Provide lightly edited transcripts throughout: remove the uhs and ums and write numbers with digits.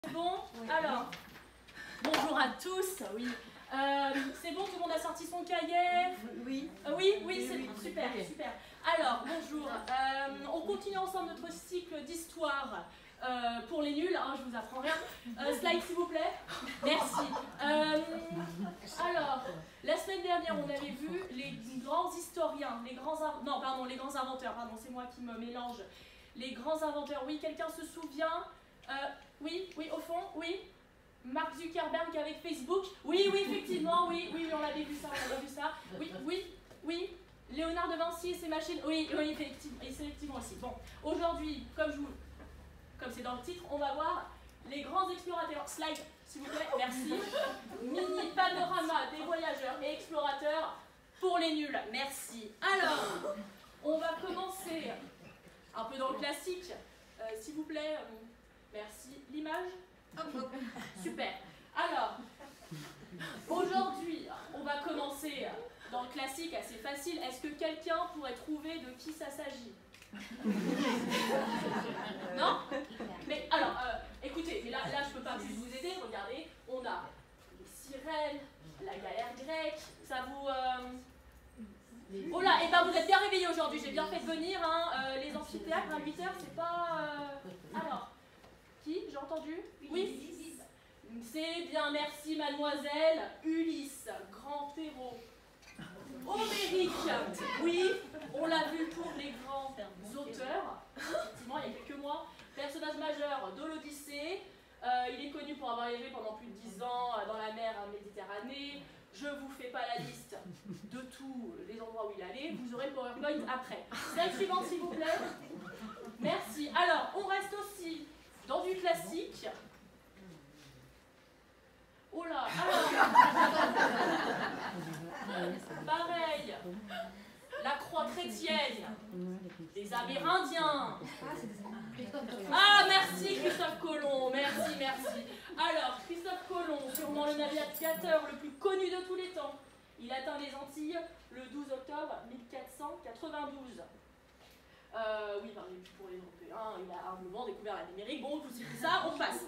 Bon, alors, bonjour à tous, oui. C'est bon, tout le monde a sorti son cahier? Oui. Oui, c'est super, super. Alors, bonjour. On continue ensemble notre cycle d'histoire pour les nuls, hein, je vous apprends rien. Slide s'il vous plaît. Merci. Alors, la semaine dernière, on avait vu les grands historiens, les grands inventeurs, pardon, c'est moi qui me mélange. Les grands inventeurs, oui, quelqu'un se souvient? Oui, au fond, oui. Mark Zuckerberg avec Facebook, oui, effectivement, oui, on avait vu ça, oui. Léonard de Vinci et ses machines, oui, effectivement aussi. Bon, aujourd'hui, comme c'est dans le titre, on va voir les grands explorateurs. Slide, s'il vous plaît, merci. Mini panorama des voyageurs et explorateurs pour les nuls, merci. Alors, on va commencer un peu dans le classique, s'il vous plaît, merci. L'image? Super. Alors, aujourd'hui, on va commencer dans le classique assez facile. Est-ce que quelqu'un pourrait trouver de qui ça s'agit? Non? Mais alors, écoutez, mais là je ne peux pas plus vous aider. Regardez, on a les sirènes, la galère grecque, ça vous... Oh là, et ben vous êtes bien réveillés aujourd'hui, j'ai bien fait de venir, hein. Les amphithéâtres à 8h, c'est pas... Alors, qui? J'ai entendu? Oui? C'est bien, merci mademoiselle. Ulysse, grand héros. Homérique, oui, on l'a vu pour les grands auteurs, effectivement, il y a quelques mois. Personnage majeur de l'Odyssée, il est connu pour avoir voyagé pendant plus de 10 ans dans la mer Méditerranée. Je ne vous fais pas la liste de tous les endroits où il allait, vous aurez le PowerPoint après. Slide suivante s'il vous plaît. Merci. Alors, on reste aussi dans du classique. Oh là, alors, pareil, la croix chrétienne, les Amérindiens. Ah, merci Christophe Colomb, merci. Alors, Christophe Colomb, sûrement le navigateur le plus connu de tous les temps. Il atteint les Antilles le 12 octobre 1492. Oui, pour les Européens, il a humblement découvert l'Amérique. Bon, tout ça, on passe.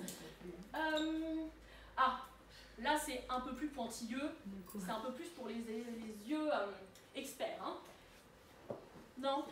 Là, c'est un peu plus pointilleux, c'est un peu plus pour les yeux experts. Hein. Non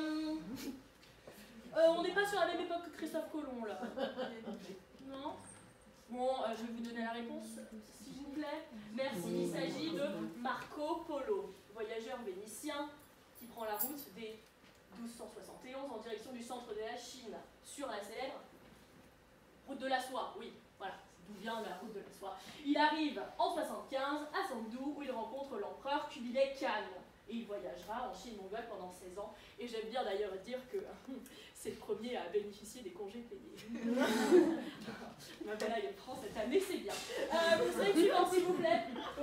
on n'est pas sur la même époque que Christophe Colomb, là. Non. Bon, je vais vous donner la réponse, s'il vous plaît. Merci, il s'agit de Marco Polo, voyageur vénitien qui prend la route dès 1271 en direction du centre de la Chine, sur la célèbre route de la soie, oui, voilà. D'où vient la route de la soie. Il arrive en 75 à Chengdu où il rencontre l'empereur Kubilai Khan. Et il voyagera en Chine mongole pendant 16 ans. Et j'aime bien d'ailleurs dire que c'est le premier à bénéficier des congés payés. Ma belle aille prend cette année, c'est bien. Vous serez suivant s'il vous plaît.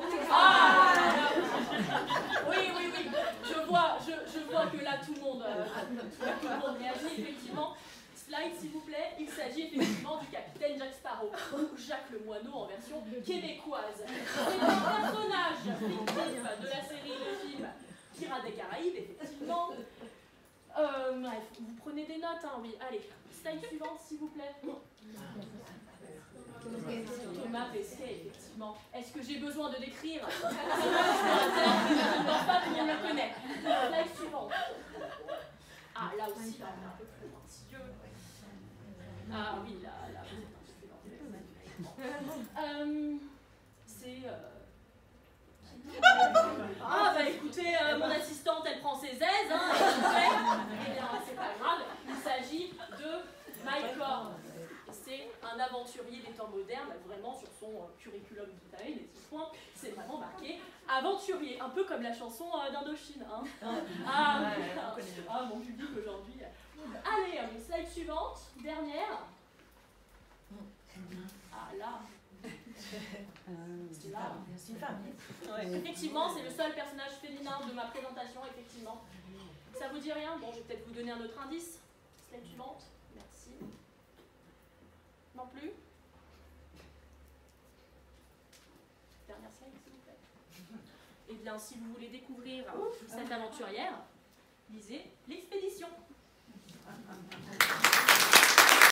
Oui. Je vois que là tout le monde réagit effectivement. Slide s'il vous plaît, il s'agit effectivement du capitaine Jack Sparrow, ou Jacques le Moineau en version québécoise. C'est un personnage fictif de la série de films Pirates des Caraïbes, effectivement. Bref, vous prenez des notes, hein, oui. Allez, slide suivante s'il vous plaît. Thomas Pesquet, effectivement. Est-ce que j'ai besoin de décrire? Non, pas tout le monde le connaît. Slide suivante. Ah, là aussi, là, on est un peu plus pointilleux. Ah oui, là, vous êtes un peu dans c'est... Ah, bah écoutez, mon assistante, elle prend ses aises, hein, eh bien, c'est pas grave, il s'agit de Mike Horn. C'est un aventurier des temps modernes, vraiment sur son curriculum vitae, les 6 points, c'est vraiment marqué aventurier, un peu comme la chanson d'Indochine. Hein. Mon public aujourd'hui. Allez, slide suivante, dernière. Là. C'est une femme. Ouais. Effectivement, c'est le seul personnage féminin de ma présentation, effectivement. Ça vous dit rien? Bon, je vais peut-être vous donner un autre indice. Slide suivante, merci. Non plus? Dernière slide, s'il vous plaît. Eh bien, si vous voulez découvrir cette aventurière, lisez L'Expédition.